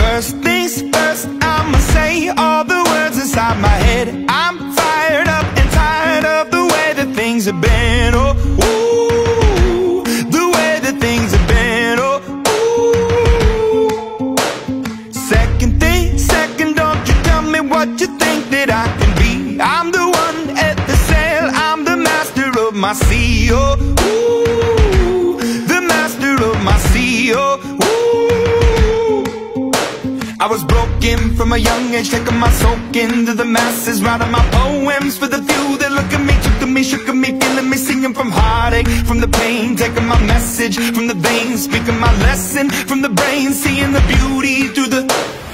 First things first, I'ma say all the words inside my head. I'm fired up and tired of the way that things have been. Oh, ooh, the way that things have been. Oh, ooh. Second thing, second, don't you tell me what you think that I can be. I'm the one at the sail, I'm the master of my sea. Oh, ooh, the master of my sea. Oh, ooh. I was broken from a young age, taking my soak into the masses, writing my poems for the few that look at me, took to me, shook at me, feeling me, singing from heartache, from the pain, taking my message from the veins, speaking my lesson from the brain, seeing the beauty through the